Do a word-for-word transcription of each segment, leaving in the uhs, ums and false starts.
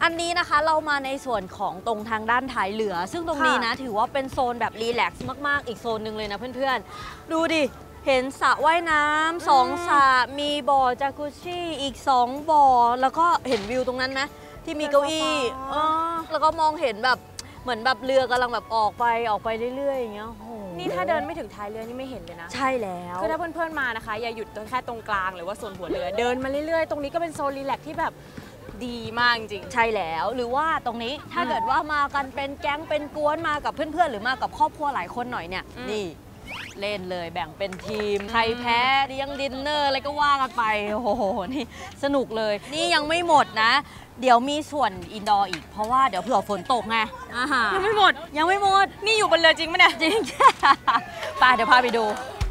อันนี้นะคะเรามาในส่วนของตรงทางด้านท้ายเรือซึ่งตรงนี้นะถือว่าเป็นโซนแบบรีแลกซ์มากๆอีกโซนหนึ่งเลยนะเพื่อนๆดูดิเห็นสระว่ายน้ำสองสระมีบ่อจากุชี่อีกสองบ่อแล้วก็เห็นวิวตรงนั้นไหมที่มีเก้าอี้แล้วก็มองเห็นแบบเหมือนแบบเรือกำลังแบบออกไปออกไปเรื่อยๆอย่างเงี้ยนี่ถ้าเดินไม่ถึงท้ายเรือนี่ไม่เห็นเลยนะใช่แล้วคือถ้าเพื่อนๆมานะคะอย่าหยุดแค่ตรงกลางหรือว่าส่วนหัวเรือเดินมาเรื่อยๆตรงนี้ก็เป็นโซนรีแลกซ์ที่แบบดีมากจริงใช่แล้วหรือว่าตรงนี้ถ้าเกิดว่ามากันเป็นแก๊งเป็นกวนมากับเพื่อนๆหรือมากับครอบครัวหลายคนหน่อยเนี่ยนี่เล่นเลยแบ่งเป็นทีมใครแพ้เลี้ยงดินเนอร์อะไรก็ว่ากันไปโอ้โหนี่สนุกเลยนี่ยังไม่หมดนะเดี๋ยวมีส่วนอินดอร์อีกเพราะว่าเดี๋ยวเผื่อฝนตกไงยังไม่หมดยังไม่หมดนี่อยู่บนเรือจริงไหมเนี่ยจริงไปเดี๋ยวพาไปดู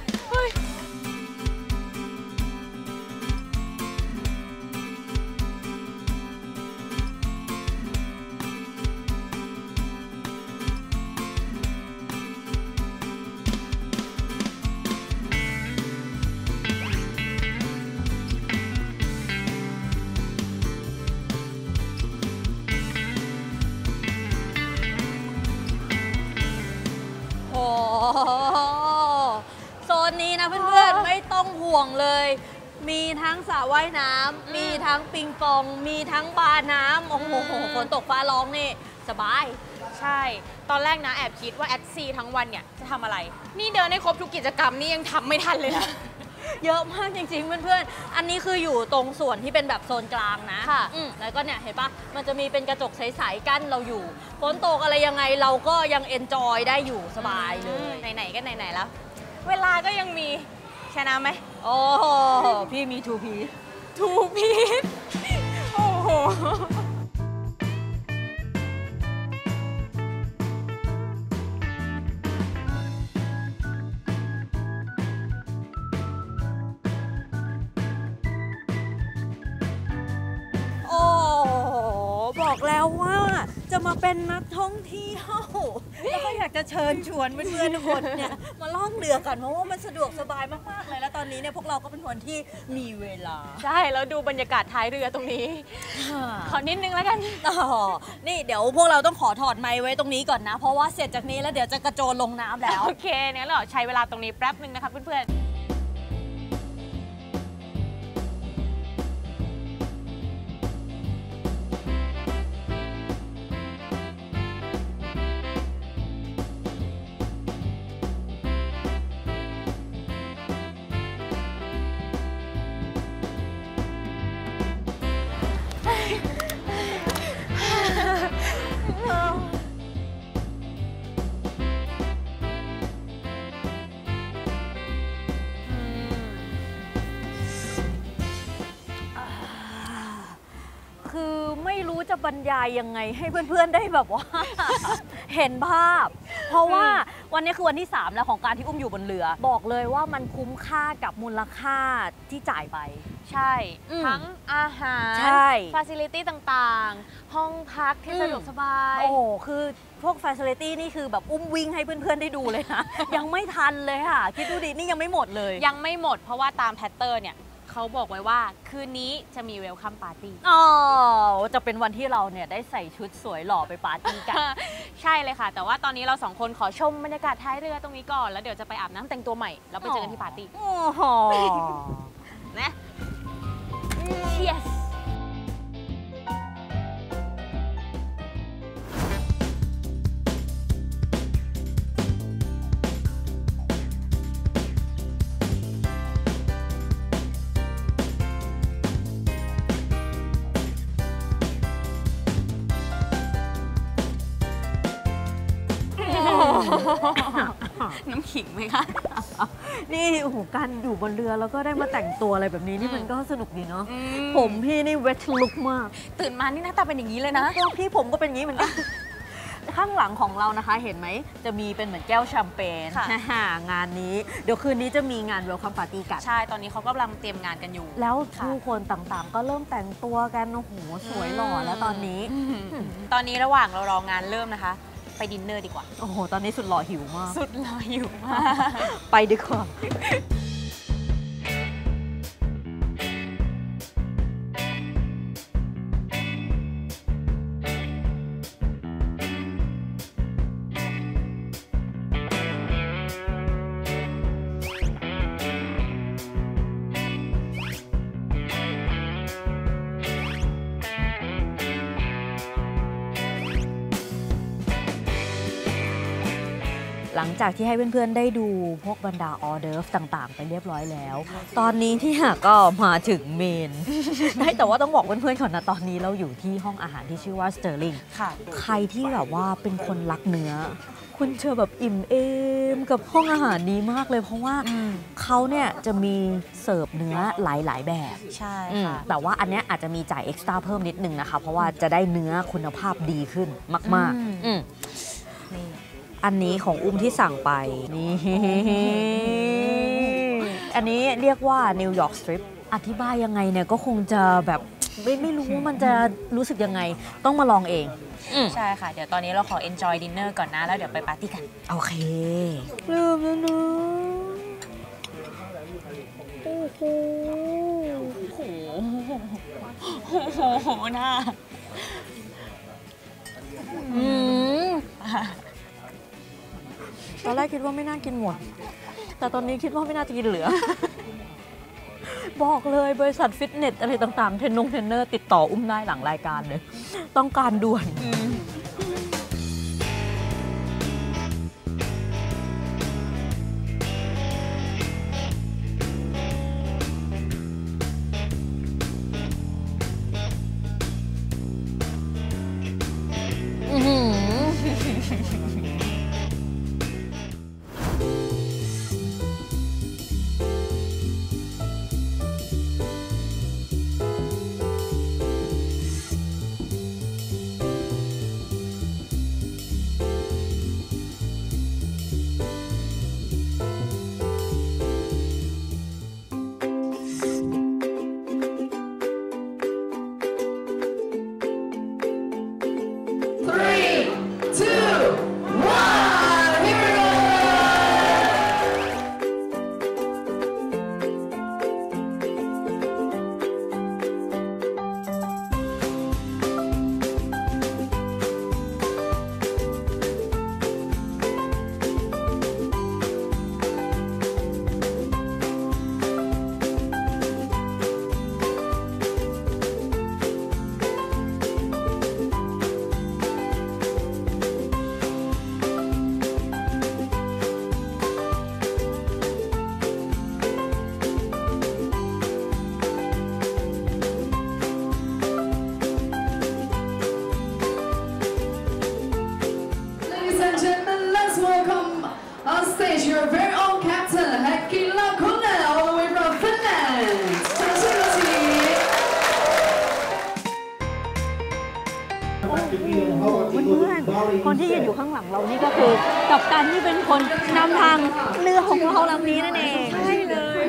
โซนนี้นะเพื่อนๆไม่ต้องห่วงเลยมีทั้งสระว่ายน้ำมีทั้งปิงปองมีทั้งบาร์น้ำโอ้โหฝนตกฟ้าร้องนี่สบายใช่ตอนแรกนะแอบคิดว่าแอดซีทั้งวันเนี่ยจะทำอะไรนี่เดินให้ครบทุกกิจกรรมนี่ยังทำไม่ทันเลยนะเยอะมากจริงๆเพื่อนๆอันนี้คืออยู่ตรงส่วนที่เป็นแบบโซนกลางนะค่ะแล้วก็เนี่ยเห็นปะมันจะมีเป็นกระจกใสๆกั้นเราอยู่ฝนตกอะไรยังไงเราก็ยังเอนจอยได้อยู่สบายเลยไหนๆก็ไหนๆแล้วเวลาก็ยังมีชนะไหมโอ้พี่มีทูพีซทูพีซโอ้โหบอกแล้วว่าจะมาเป็นนักท่องเที่ยวแล้วก็อยากจะเชิญชวนเพื่อนๆทุกคนเนี่ยมาล่องเรือกันเพราะว่ามันสะดวกสบายมากๆเลยแล้วตอนนี้เนี่ยพวกเราก็เป็นคนที่มีเวลาใช่แล้วดูบรรยากาศท้ายเรือตรงนี้ขอนิดนึงแล้วกันอ๋อนี่เดี๋ยวพวกเราต้องขอถอดไมค์ไว้ตรงนี้ก่อนนะเพราะว่าเสร็จจากนี้แล้วเดี๋ยวจะกระโจนลงน้ำแล้วโอเคเนี่ยเราใช้เวลาตรงนี้แป๊บนึงนะคะเพื่อนๆคือไม่รู้จะบรรยายยังไงให้เพื่อนๆได้แบบว่าเห็นภาพเพราะว่าวันนี้คือวันที่สามแล้วของการที่อุ้มอยู่บนเรือบอกเลยว่ามันคุ้มค่ากับมูลค่าที่จ่ายไปใช่ทั้งอาหารใช่ฟาซิลิตี้ต่างๆห้องพักที่สะดวกสบายโอ้โหคือพวกฟาซิลิตี้นี่คือแบบอุ้มวิ่งให้เพื่อนๆได้ดูเลยนะยังไม่ทันเลยค่ะคิดดูดินี่ยังไม่หมดเลยยังไม่หมดเพราะว่าตามแพทเทิร์นเนี่ยเขาบอกไว้ว่าคืนนี้จะมีเวลคัมปาร์ตี้อ๋อจะเป็นวันที่เราเนี่ยได้ใส่ชุดสวยหล่อไปปาร์ตี้กันใช่เลยค่ะแต่ว่าตอนนี้เราสองคนขอชมบรรยากาศท้ายเรือตรงนี้ก่อนแล้วเดี๋ยวจะไปอาบน้ำแต่งตัวใหม่แล้วไปเจอกันที่ปาร์ตี้โอ้โหนะ Cheers น้ำขิงไหมคะนี่โอ้โหการอยู่บนเรือแล้วก็ได้มาแต่งตัวอะไรแบบนี้นี่มันก็สนุกดีเนาะผมพี่นี่เวทลุกมากตื่นมานี่หน้าตาเป็นอย่างนี้เลยนะพี่ผมก็เป็นอย่างนี้เหมือนกันข้างหลังของเรานะคะเห็นไหมจะมีเป็นเหมือนแก้วแชมเปญงานนี้เดี๋ยวคืนนี้จะมีงานเวลคัมปาร์ตี้กันใช่ตอนนี้เขากำลังเตรียมงานกันอยู่แล้วผู้คนต่างๆก็เริ่มแต่งตัวกันโอ้โหสวยหล่อแล้วตอนนี้ตอนนี้ระหว่างเรารองานเริ่มนะคะไปดินเนอร์ดีกว่าโอ้โหตอนนี้สุดหล่อหิวมากสุดหล่อหิวมากไปดีกว่าองจากที่ให้เพื่อนๆได้ดูพวกบรรดาออเดิร์ฟต่างๆไปเรียบร้อยแล้วตอนนี้ที่ก็มาถึงเมน ได้แต่ว่าต้องบอกเพื่อนๆก่อนนะตอนนี้เราอยู่ที่ห้องอาหารที่ชื่อว่าสเตอร์ลิงค่ะใครที่แบบว่าเป็นคนรักเนื้อคุณเจอแบบอิ่มเอมกับห้องอาหารนี้มากเลยเพราะว่าเขาเนี่ยจะมีเสิร์ฟเนื้อหลายๆแบบใช่ค่ะแต่ว่าอันเนี้ยอาจจะมีจ่ายเอ็กซ์ตร้าเพิ่มนิดนึงนะคะเพราะว่าจะได้เนื้อคุณภาพดีขึ้นมากๆอืมอันนี้ของอุ้มที่สั่งไปนี่อันนี้เรียกว่านิวยอร์กสตริปอธิบายยังไงเนี่ยก็คงจะแบบไม่ไม่รู้ว่ามันจะรู้สึกยังไงต้องมาลองเองใช่ค่ะเดี๋ยวตอนนี้เราขอ enjoy dinner ก่อนนะแล้วเดี๋ยวไปปาร์ตี้กันโอเคลืมแล้วนะโอ้โหโอ้โหโหหน้าอืมตอนแรกคิดว่าไม่น่ากินหมดแต่ตอนนี้คิดว่าไม่น่าจะกินเหลือบอกเลยบริษัทฟิตเนสอะไรต่างๆเทรนนงเทรนเนอร์ติดต่ออุ้มได้หลังรายการเลยต้องการด่วน On stage, your very own captain, Heikki Lakonen, all the way from Finland. เพื่อนๆคนที่ยืนอยู่ข้างหลังเรานี่ก็คือกัปตันที่เป็นคนนำทางเรือของเราลำนี้นั่นเองใช่เลย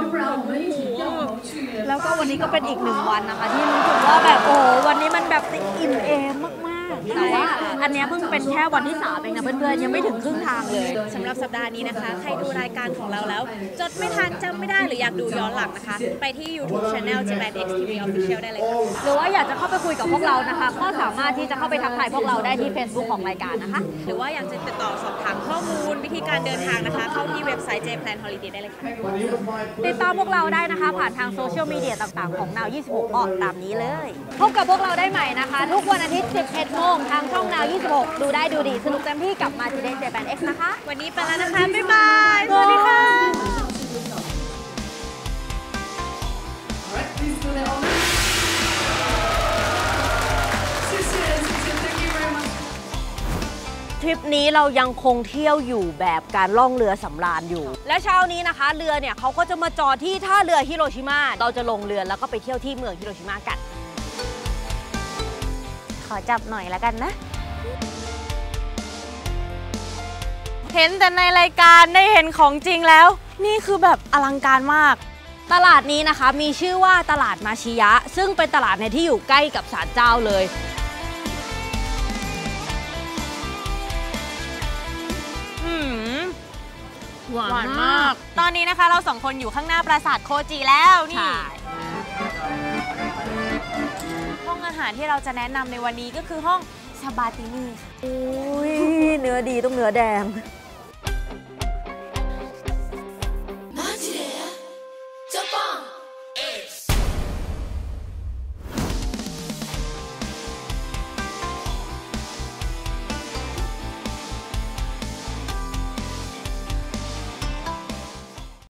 แล้วก็วันนี้ก็เป็นอีกหนึ่งวันนะคะที่รู้สึกว่าแบบโอ้วันนี้มันแบบอิ่มเอมมากๆแต่ว่าอันนี้เพิ่งเป็นแค่วันที่สามเองนะเพื่อนๆยังไม่ถึงครึ่งทางเลยสำหรับสัปดาห์นี้นะคะใครดูรายการของเราแล้วจดไม่ทันจำไม่ได้หรืออยากดูย้อนหลังนะคะไปที่ YouTube Channel เจแปน เอ็กซ์ ที วี Official ได้เลยค่ะหรือว่าอยากจะเข้าไปคุยกับพวกเรานะคะก็สามารถที่จะเข้าไปทักทายพวกเราได้ที่ Facebook ของรายการนะคะหรือว่าอยากจะติดต่อสอบถามข้อมูลวิธีการเดินทางนะคะเข้าที่เว็บไซต์ J-Plan Holiday ได้เลยค่ะติดตามพวกเราได้นะคะผ่านทางโซเชียลมีเดียต่างๆของ นาว ยี่สิบหก ออกตามนี้เลยพบกับพวกเราได้ใหม่นะคะทุกวันอาทิตย์ สิบเอ็ดโมงทางช่อง นาว ยี่สิบหก ดูได้ดูดีสนุกเต็มที่กับมาทีเดย์ เจแปน เอ็กซ์ นะคะวันนี้ไปแล้วนะคะบ๊ายบายสวัสดีค่ะทริปนี้เรายังคงเที่ยวอยู่แบบการล่องเรือสำราญอยู่และเช้านี้นะคะเรือเนี่ยเขาก็จะมาจอดที่ท่าเรือฮิโรชิมาเราจะลงเรือแล้วก็ไปเที่ยวที่เมืองฮิโรชิมากันขอจับหน่อยแล้วกันนะเห็นแต่ในรายการได้เห็นของจริงแล้วนี่คือแบบอลังการมากตลาดนี้นะคะมีชื่อว่าตลาดมาชิยะซึ่งเป็นตลาดในที่อยู่ใกล้กับศาลเจ้าเลยหวานมากตอนนี้นะคะเราสองคนอยู่ข้างหน้าปราสาทโคจิแล้วนี่ห้องอาหารที่เราจะแนะนำในวันนี้ก็คือห้องซาบาตินี่ค่ะอุ้ยเนื้อดีต้องเนื้อแดง